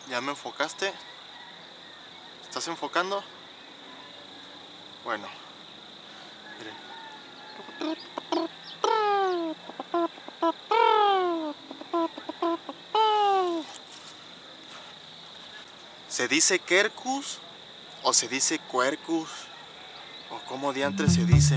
¿Ya me enfocaste? ¿Estás enfocando? Bueno, miren. ¿Se dice Quercus o se dice Quercus? ¿O cómo diantres se dice?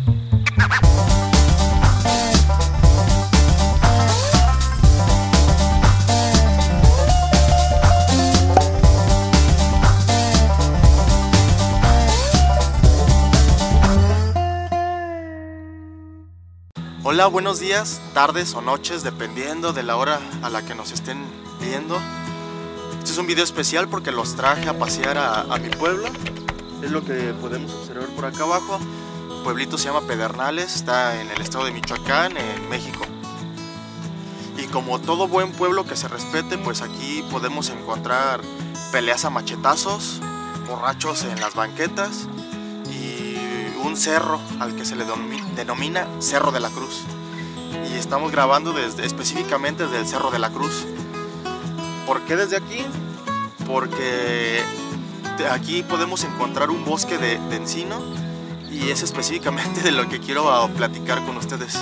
Hola, buenos días, tardes o noches, dependiendo de la hora a la que nos estén viendo. Este es un video especial porque los traje a pasear a mi pueblo. Es lo que podemos observar por acá abajo. El pueblito se llama Pedernales, está en el estado de Michoacán, en México. Y como todo buen pueblo que se respete, pues aquí podemos encontrar peleas a machetazos, borrachos en las banquetas y un cerro al que se le denomina Cerro de la Cruz. Y estamos grabando específicamente desde el Cerro de la Cruz. ¿Por qué desde aquí? Porque aquí podemos encontrar un bosque de encino y es específicamente de lo que quiero platicar con ustedes.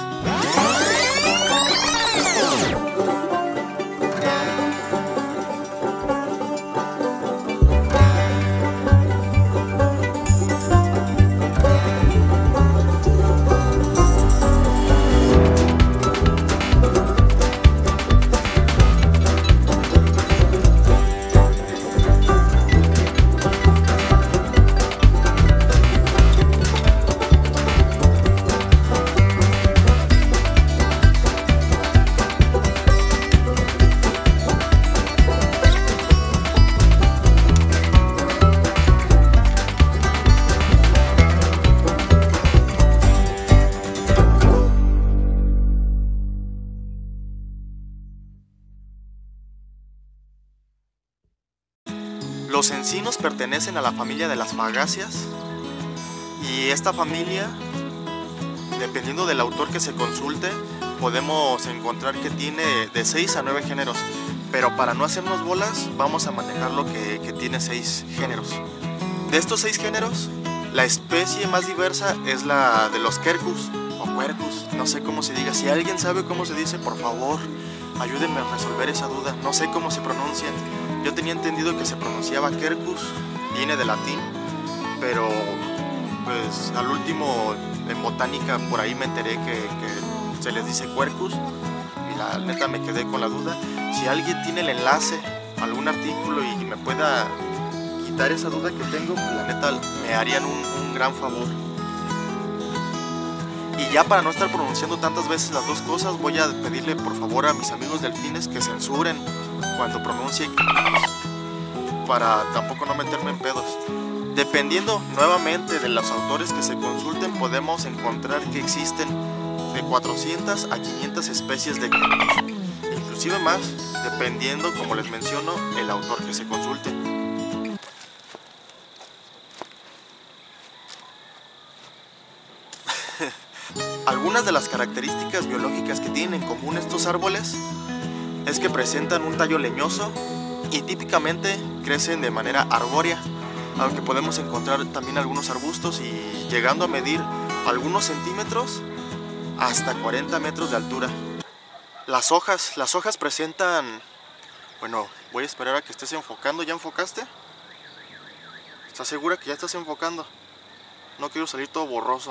Los encinos pertenecen a la familia de las fagáceas y esta familia, dependiendo del autor que se consulte, podemos encontrar que tiene de 6 a 9 géneros, pero para no hacernos bolas vamos a manejar lo que tiene 6 géneros. De estos 6 géneros, la especie más diversa es la de los Quercus o Quercus, no sé cómo se diga. Si alguien sabe cómo se dice, por favor, ayúdenme a resolver esa duda. No sé cómo se pronuncian. Yo tenía entendido que se pronunciaba Quercus, viene de latín, pero pues al último en botánica por ahí me enteré que se les dice Quercus y la neta me quedé con la duda. Si alguien tiene el enlace a algún artículo y me pueda quitar esa duda que tengo, pues la neta me harían un gran favor. Y ya para no estar pronunciando tantas veces las dos cosas, voy a pedirle por favor a mis amigos delfines que censuren cuando pronuncie, para tampoco no meterme en pedos. Dependiendo nuevamente de los autores que se consulten, podemos encontrar que existen de 400 a 500 especies de Quercus, inclusive más, dependiendo, como les menciono, el autor que se consulte. Algunas de las características biológicas que tienen en común estos árboles es que presentan un tallo leñoso y típicamente crecen de manera arbórea, aunque podemos encontrar también algunos arbustos y llegando a medir algunos centímetros hasta 40 metros de altura. Las hojas presentan... Bueno, voy a esperar a que estés enfocando. ¿Ya enfocaste? ¿Estás segura que ya estás enfocando? No quiero salir todo borroso.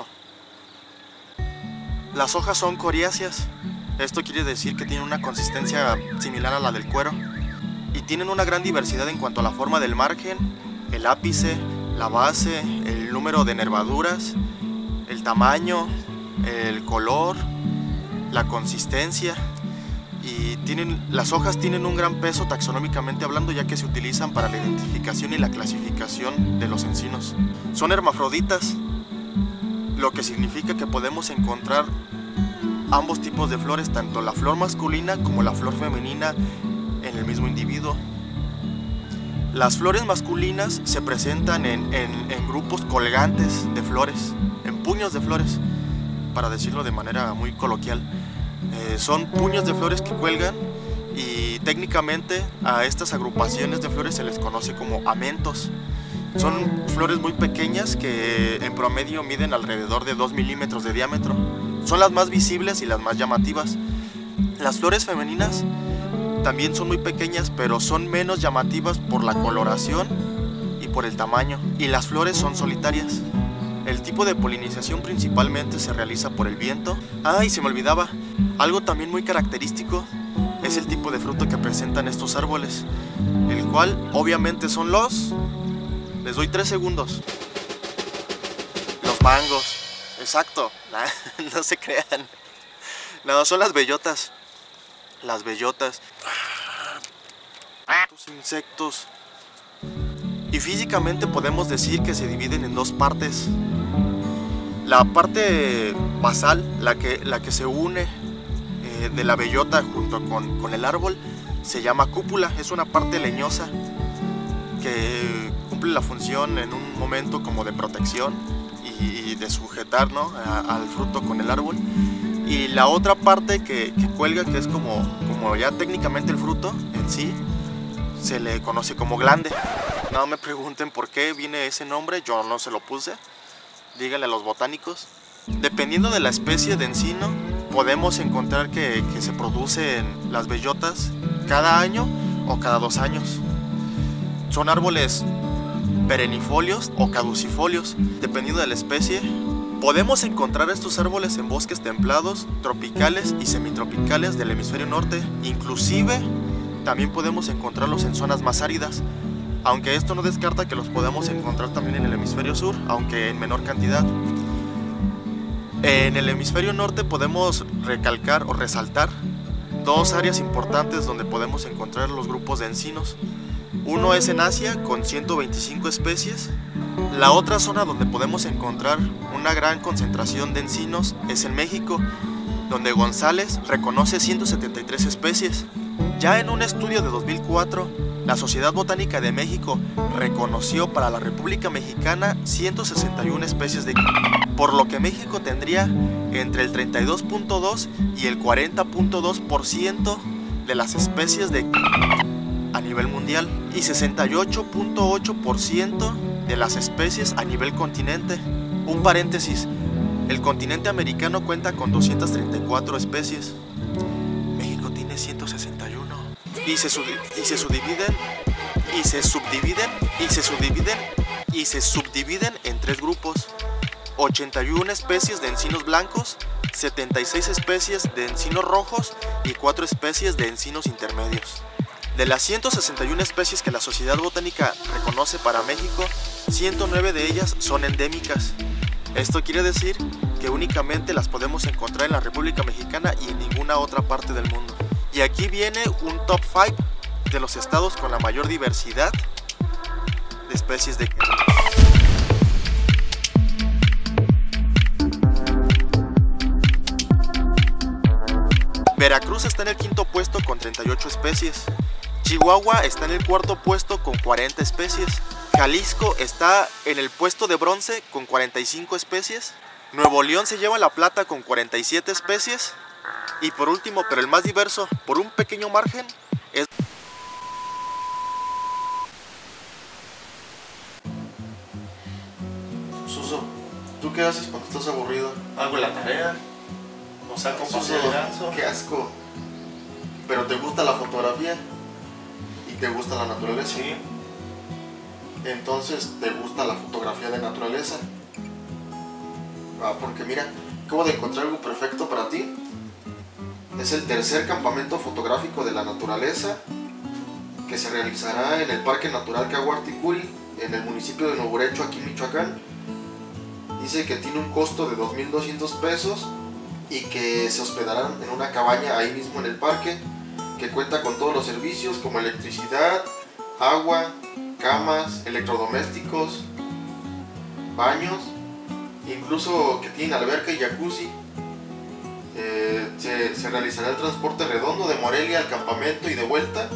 Las hojas son coriáceas. Esto quiere decir que tienen una consistencia similar a la del cuero y tienen una gran diversidad en cuanto a la forma del margen, el ápice, la base, el número de nervaduras, el tamaño, el color, la consistencia. Y las hojas tienen un gran peso taxonómicamente hablando, ya que se utilizan para la identificación y la clasificación de los encinos. Son hermafroditas, lo que significa que podemos encontrar ambos tipos de flores, tanto la flor masculina como la flor femenina en el mismo individuo. Las flores masculinas se presentan en grupos colgantes de flores, en puños de flores, para decirlo de manera muy coloquial. Son puños de flores que cuelgan y y técnicamente a estas agrupaciones de flores se les conoce como amentos. Son flores muy pequeñas que en promedio miden alrededor de 2 milímetros de diámetro. Son las más visibles y las más llamativas. Las flores femeninas también son muy pequeñas, pero son menos llamativas por la coloración y por el tamaño. Y las flores son solitarias. El tipo de polinización principalmente se realiza por el viento. Y se me olvidaba, algo también muy característico es el tipo de fruto que presentan estos árboles, el cual obviamente son los... Les doy 3 segundos. Los mangos. Exacto. No se crean. No, son las bellotas. Las bellotas. Estos insectos. Y físicamente podemos decir que se dividen en 2 partes. La parte basal, la que se une de la bellota junto con el árbol, se llama cúpula. Es una parte leñosa que cumple la función en un momento como de protección y de sujetar, ¿no?, al fruto con el árbol. Y la otra parte que cuelga, que es como ya técnicamente el fruto en sí, se le conoce como glande. No me pregunten por qué viene ese nombre, yo no se lo puse, díganle a los botánicos. Dependiendo de la especie de encino, podemos encontrar que se producen las bellotas cada año o cada 2 años. Son árboles perennifolios o caducifolios, dependiendo de la especie. Podemos encontrar estos árboles en bosques templados, tropicales y semitropicales del hemisferio norte. Inclusive también podemos encontrarlos en zonas más áridas, aunque esto no descarta que los podamos encontrar también en el hemisferio sur, aunque en menor cantidad. En el hemisferio norte podemos recalcar o resaltar 2 áreas importantes donde podemos encontrar los grupos de encinos. Uno es en Asia con 125 especies. La otra zona donde podemos encontrar una gran concentración de encinos es en México, donde González reconoce 173 especies. Ya en un estudio de 2004, la Sociedad Botánica de México reconoció para la República Mexicana 161 especies de... Por lo que México tendría entre el 32.2 y el 40.2% de las especies de... a nivel mundial y 68.8% de las especies a nivel continente. Un paréntesis, el continente americano cuenta con 234 especies. México tiene 161. Y se subdividen en 3 grupos. 81 especies de encinos blancos, 76 especies de encinos rojos y 4 especies de encinos intermedios. De las 161 especies que la Sociedad Botánica reconoce para México, 109 de ellas son endémicas. Esto quiere decir que únicamente las podemos encontrar en la República Mexicana y en ninguna otra parte del mundo. Y aquí viene un top 5 de los estados con la mayor diversidad de especies de... Veracruz está en el 5º puesto con 38 especies. Chihuahua está en el 4º puesto con 40 especies. Jalisco está en el puesto de bronce con 45 especies. Nuevo León se lleva la plata con 47 especies. Y por último, pero el más diverso, por un pequeño margen, es... Suso, ¿tú qué haces cuando estás aburrido? Hago la tarea. O saco paseo de ganso. Qué asco. Pero te gusta la fotografía y te gusta la naturaleza. Sí. Entonces te gusta la fotografía de naturaleza. Porque mira, acabo de encontrar algo perfecto para ti. Es el tercer campamento fotográfico de la naturaleza que se realizará en el Parque Natural Caguarticuri, en el municipio de Nuevo Brecho, aquí en Michoacán. Dice que tiene un costo de 2,200 pesos y que se hospedarán en una cabaña ahí mismo en el parque, que cuenta con todos los servicios como electricidad, agua, camas, electrodomésticos, baños, incluso que tienen alberca y jacuzzi. Se realizará el transporte redondo de Morelia al campamento y de vuelta.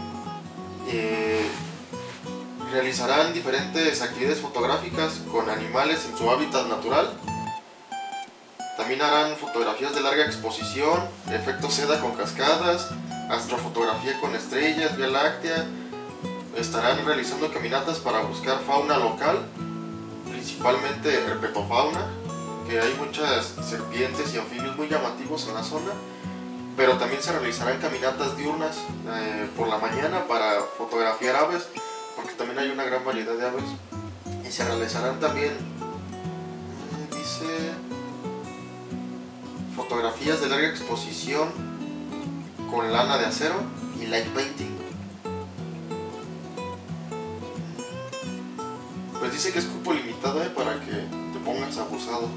Realizarán diferentes actividades fotográficas con animales en su hábitat natural. También harán fotografías de larga exposición, efecto seda con cascadas, astrofotografía con estrellas, Vía Láctea. Estarán realizando caminatas para buscar fauna local, principalmente herpetofauna, que hay muchas serpientes y anfibios muy llamativos en la zona, pero también se realizarán caminatas diurnas por la mañana para fotografiar aves, porque también hay una gran variedad de aves, y se realizarán también, dice, fotografías de larga exposición con lana de acero y light painting. Pues dice que es cupo limitado para que te pongas abusado.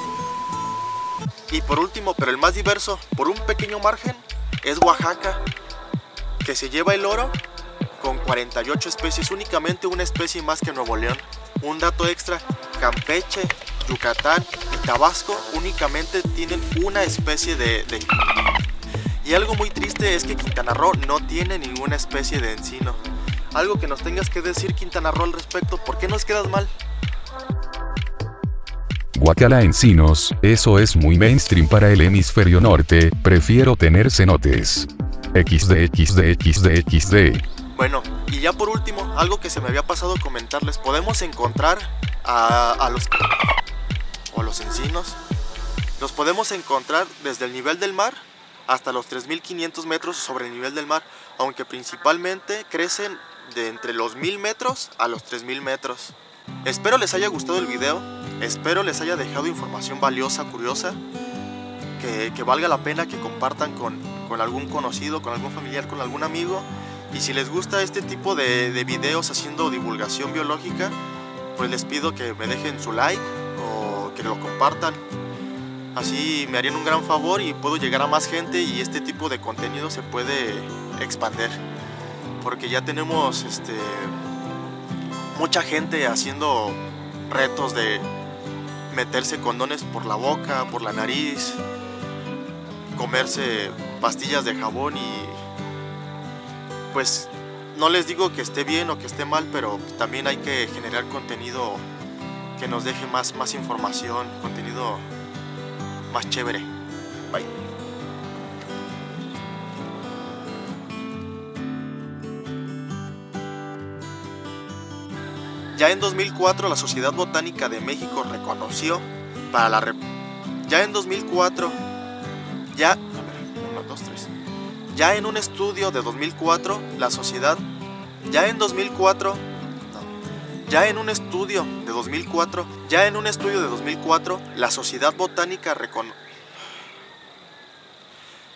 Y por último, pero el más diverso, por un pequeño margen, es Oaxaca, que se lleva el oro con 48 especies, únicamente una especie más que Nuevo León. Un dato extra, Campeche, Yucatán y Tabasco únicamente tienen una especie de... Y algo muy triste es que Quintana Roo no tiene ninguna especie de encino. Algo que nos tengas que decir, Quintana Roo, al respecto. ¿Por qué nos quedas mal? Guacala encinos, eso es muy mainstream para el hemisferio norte, prefiero tener cenotes. XD. Bueno, y ya por último, algo que se me había pasado comentarles, podemos encontrar a los encinos. Los podemos encontrar desde el nivel del mar hasta los 3.500 metros sobre el nivel del mar, aunque principalmente crecen de entre los 1.000 metros a los 3.000 metros. Espero les haya gustado el video, espero les haya dejado información valiosa, curiosa, que valga la pena que compartan con algún conocido, con algún familiar, con algún amigo. Y si les gusta este tipo de videos haciendo divulgación biológica, pues les pido que me dejen su like o que lo compartan. Así me harían un gran favor y puedo llegar a más gente y este tipo de contenido se puede expandir. Porque ya tenemos mucha gente haciendo retos de meterse condones por la boca, por la nariz, comerse pastillas de jabón y pues no les digo que esté bien o que esté mal, pero también hay que generar contenido que nos deje más información, contenido más chévere. Bye. Ya en 2004 la Sociedad Botánica de México reconoció para la ya en 2004 ya en un estudio de 2004 la sociedad ya en un estudio de 2004 la Sociedad Botánica